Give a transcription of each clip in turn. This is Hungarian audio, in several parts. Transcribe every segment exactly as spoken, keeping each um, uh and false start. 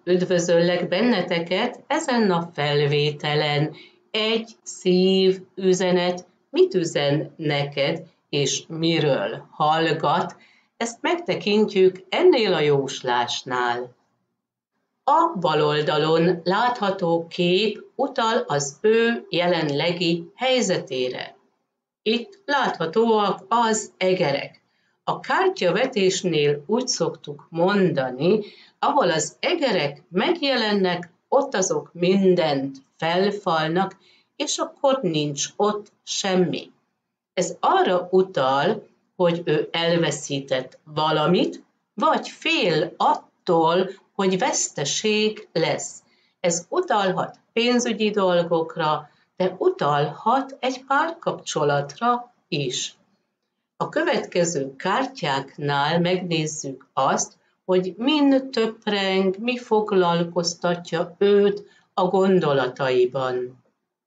Üdvözöllek benneteket ezen a felvételen. Egy szív üzenet mit üzen neked, és miről hallgat, ezt megtekintjük ennél a jóslásnál. A bal oldalon látható kép utal az ő jelenlegi helyzetére. Itt láthatóak az egerek. A kártyavetésnél úgy szoktuk mondani, ahol az egerek megjelennek, ott azok mindent felfalnak, és akkor nincs ott semmi. Ez arra utal, hogy ő elveszített valamit, vagy fél attól, hogy veszteség lesz. Ez utalhat pénzügyi dolgokra, de utalhat egy párkapcsolatra is. A következő kártyáknál megnézzük azt, hogy min töpreng, mi foglalkoztatja őt a gondolataiban.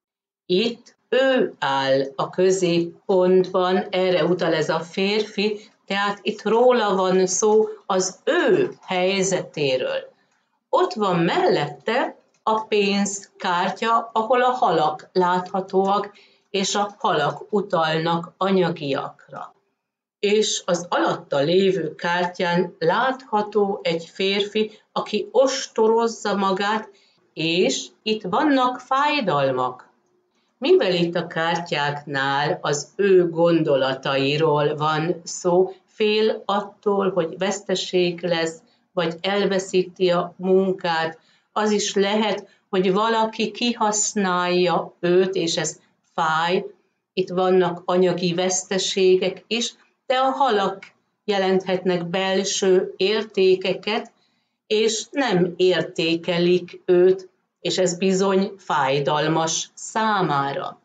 Itt ő áll a középpontban, erre utal ez a férfi, tehát itt róla van szó, az ő helyzetéről. Ott van mellette a pénzkártya, ahol a halak láthatóak, és a halak utalnak anyagiakra. És az alatta lévő kártyán látható egy férfi, aki ostorozza magát, és itt vannak fájdalmak. Mivel itt a kártyáknál az ő gondolatairól van szó, fél attól, hogy veszteség lesz, vagy elveszíti a munkát, az is lehet, hogy valaki kihasználja őt, és ez fáj. Itt vannak anyagi veszteségek is, de a halak jelenthetnek belső értékeket, és nem értékelik őt, és ez bizony fájdalmas számára.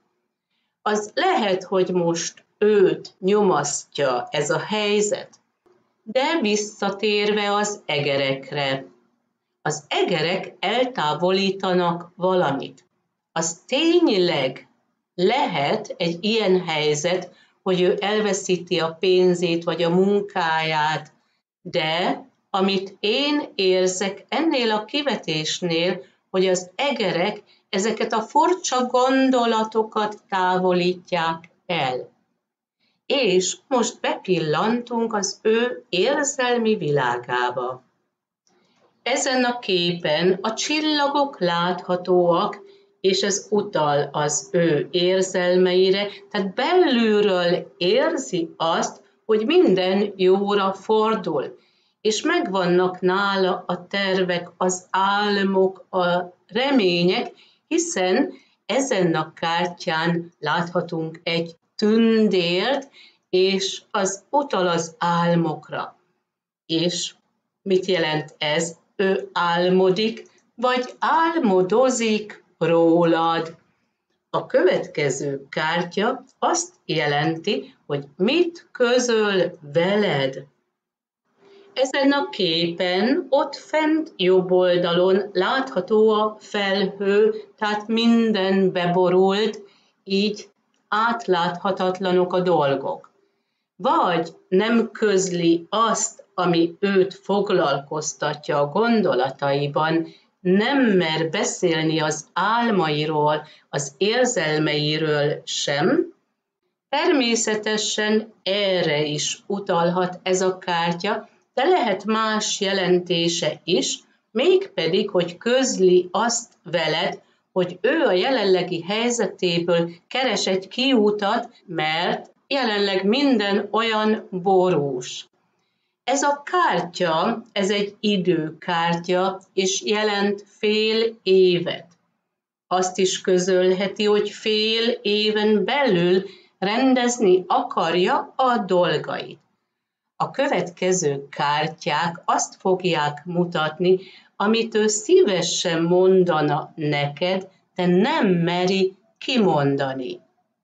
Az lehet, hogy most őt nyomasztja ez a helyzet, de visszatérve az egerekre. Az egerek eltávolítanak valamit. Az tényleg lehet egy ilyen helyzet, hogy ő elveszíti a pénzét vagy a munkáját, de amit én érzek ennél a kivetésnél, hogy az egerek ezeket a furcsa gondolatokat távolítják el. És most bepillantunk az ő érzelmi világába. Ezen a képen a csillagok láthatóak, és ez utal az ő érzelmeire, tehát belülről érzi azt, hogy minden jóra fordul, és megvannak nála a tervek, az álmok, a remények, hiszen ezen a kártyán láthatunk egy tündért, és az utal az álmokra. És mit jelent ez? Ő álmodik, vagy álmodozik rólad. A következő kártya azt jelenti, hogy mit közöl veled. Ezen a képen ott fent jobb oldalon látható a felhő, tehát minden beborult, így átláthatatlanok a dolgok. Vagy nem közli azt, ami őt foglalkoztatja a gondolataiban, nem mer beszélni az álmairól, az érzelmeiről sem. Természetesen erre is utalhat ez a kártya, de lehet más jelentése is, mégpedig, hogy közli azt veled, hogy ő a jelenlegi helyzetéből keres egy kiútat, mert jelenleg minden olyan borús. Ez a kártya, ez egy időkártya, és jelent fél évet. Azt is közölheti, hogy fél éven belül rendezni akarja a dolgait. A következő kártyák azt fogják mutatni, amit ő szívesen mondana neked, de nem meri kimondani.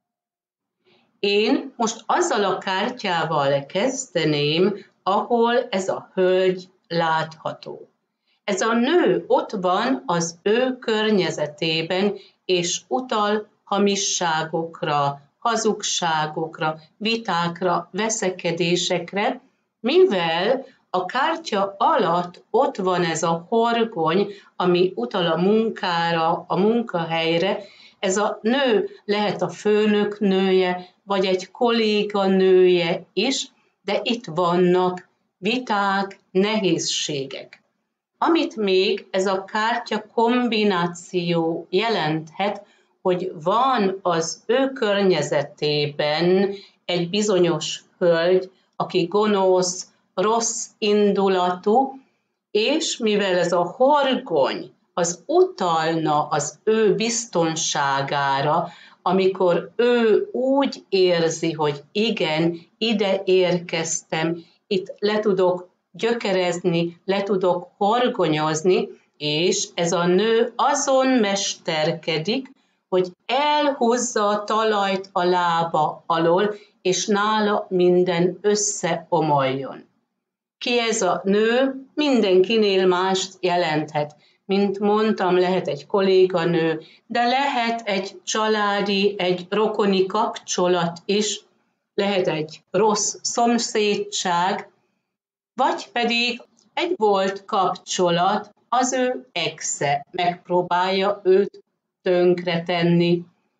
Én most azzal a kártyával kezdeném, ahol ez a hölgy látható. Ez a nő ott van az ő környezetében, és utal hamisságokra, hazugságokra, vitákra, veszekedésekre, mivel a kártya alatt ott van ez a horgony, ami utal a munkára, a munkahelyre. Ez a nő lehet a főnök nője, vagy egy kolléga nője is, de itt vannak viták, nehézségek. Amit még ez a kártya kombináció jelenthet, hogy van az ő környezetében egy bizonyos hölgy, aki gonosz, rossz indulatú, és mivel ez a horgony az utalna az ő biztonságára, amikor ő úgy érzi, hogy igen, ide érkeztem, itt le tudok gyökerezni, le tudok horgonyozni, és ez a nő azon mesterkedik, hogy elhúzza a talajt a lába alól, és nála minden összeomoljon. Ki ez a nő? Mindenkinél mást jelenthet. Mint mondtam, lehet egy kolléganő, de lehet egy családi, egy rokoni kapcsolat is, lehet egy rossz szomszédság, vagy pedig egy volt kapcsolat, az ő exe megpróbálja őt tönkretenni.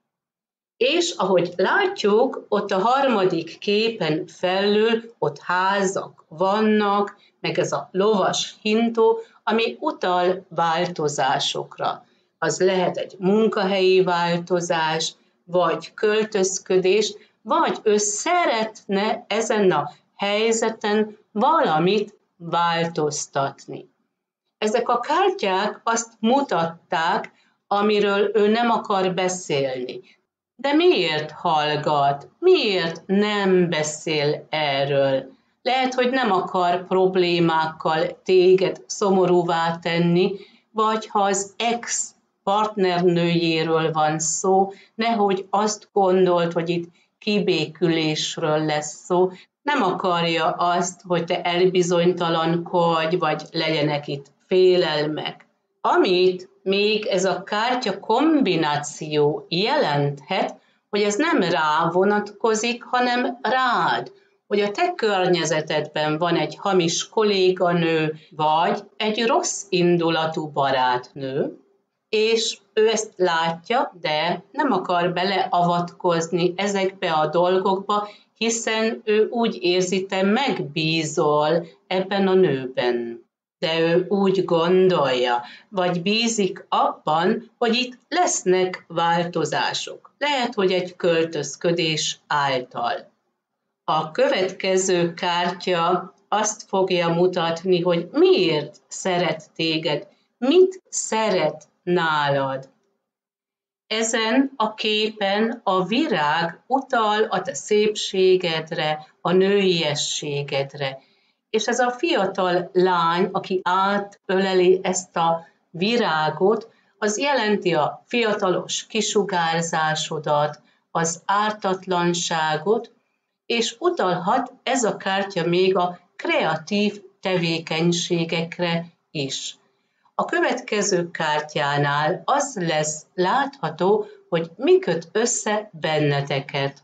És ahogy látjuk, ott a harmadik képen felül, ott házak vannak, meg ez a lovas hintó, ami utal változásokra. Az lehet egy munkahelyi változás, vagy költözködés, vagy ő szeretne ezen a helyzeten valamit változtatni. Ezek a kártyák azt mutatták, amiről ő nem akar beszélni. De miért hallgat? Miért nem beszél erről? Lehet, hogy nem akar problémákkal téged szomorúvá tenni, vagy ha az ex partnernőjéről van szó, nehogy azt gondolt, hogy itt kibékülésről lesz szó. Nem akarja azt, hogy te elbizonytalankodj, vagy legyenek itt félelmek. Amit még ez a kártya kombináció jelenthet, hogy ez nem rá vonatkozik, hanem rád, hogy a te környezetedben van egy hamis kolléganő, vagy egy rossz indulatú barátnő, és ő ezt látja, de nem akar beleavatkozni ezekbe a dolgokba, hiszen ő úgy érzi, te megbízol ebben a nőben. De ő úgy gondolja, vagy bízik abban, hogy itt lesznek változások. Lehet, hogy egy költözködés által. A következő kártya azt fogja mutatni, hogy miért szeret téged, mit szeret nálad. Ezen a képen a virág utal a te szépségedre, a nőiességedre. És ez a fiatal lány, aki átöleli ezt a virágot, az jelenti a fiatalos kisugárzásodat, az ártatlanságot, és utalhat ez a kártya még a kreatív tevékenységekre is. A következő kártyánál az lesz látható, hogy mi köt össze benneteket.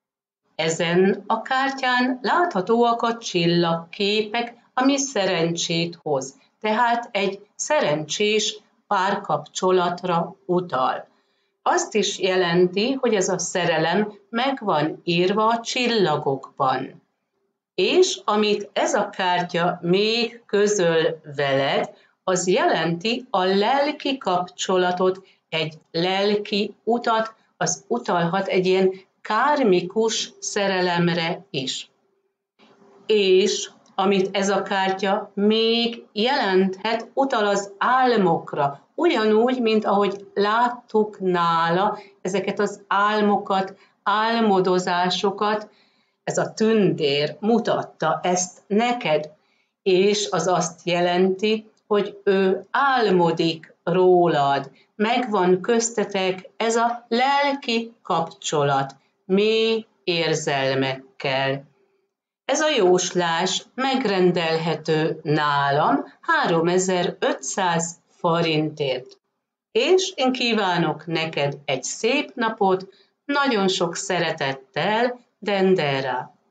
Ezen a kártyán láthatóak a csillagképek, ami szerencsét hoz, tehát egy szerencsés párkapcsolatra utal. Azt is jelenti, hogy ez a szerelem meg van írva a csillagokban. És amit ez a kártya még közöl veled, az jelenti a lelki kapcsolatot, egy lelki utat, az utalhat egy ilyen kármikus szerelemre is. És amit ez a kártya még jelenthet, utal az álmokra, ugyanúgy, mint ahogy láttuk nála ezeket az álmokat, álmodozásokat, ez a tündér mutatta ezt neked, és az azt jelenti, hogy ő álmodik rólad, megvan köztetek ez a lelki kapcsolat, mély érzelmekkel. Ez a jóslás megrendelhető nálam háromezer-ötszáz forintért. És én kívánok neked egy szép napot, nagyon sok szeretettel, Dendera.